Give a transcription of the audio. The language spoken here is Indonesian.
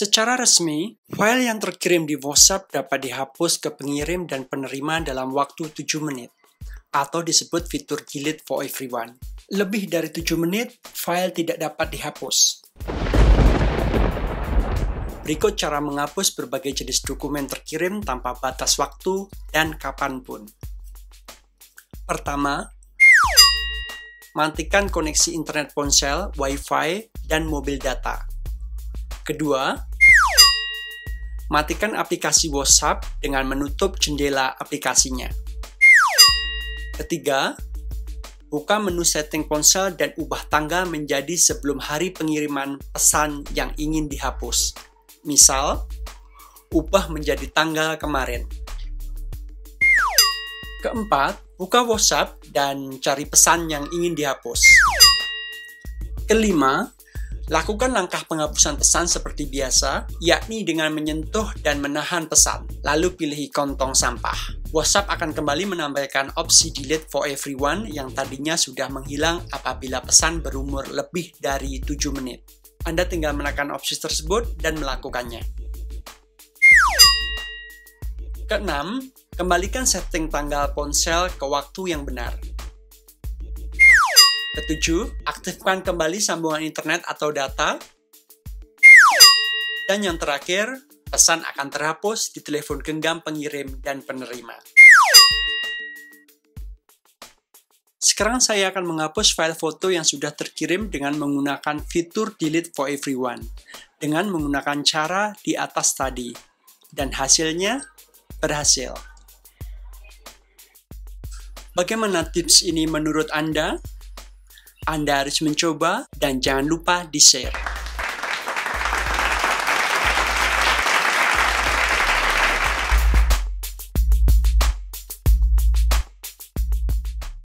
Secara resmi, file yang terkirim di WhatsApp dapat dihapus ke pengirim dan penerima dalam waktu 7 menit, atau disebut fitur delete for everyone. Lebih dari 7 menit, file tidak dapat dihapus. Berikut cara menghapus berbagai jenis dokumen terkirim tanpa batas waktu dan kapanpun. Pertama, matikan koneksi internet ponsel, Wi-Fi, dan mobil data. Kedua, matikan aplikasi WhatsApp dengan menutup jendela aplikasinya. Ketiga, buka menu setting ponsel dan ubah tanggal menjadi sebelum hari pengiriman pesan yang ingin dihapus. Misal, ubah menjadi tanggal kemarin. Keempat, buka WhatsApp dan cari pesan yang ingin dihapus. Kelima, lakukan langkah penghapusan pesan seperti biasa, yakni dengan menyentuh dan menahan pesan, lalu pilih ikon tong sampah. WhatsApp akan kembali menampilkan opsi delete for everyone yang tadinya sudah menghilang apabila pesan berumur lebih dari 7 menit. Anda tinggal menekan opsi tersebut dan melakukannya. Keenam, kembalikan setting tanggal ponsel ke waktu yang benar. Ketujuh, aktifkan kembali sambungan internet atau data. Dan yang terakhir, pesan akan terhapus di telepon genggam pengirim dan penerima. Sekarang saya akan menghapus file foto yang sudah terkirim dengan menggunakan fitur delete for everyone, dengan menggunakan cara di atas tadi. Dan hasilnya berhasil. Bagaimana tips ini menurut Anda? Anda harus mencoba dan jangan lupa di-share.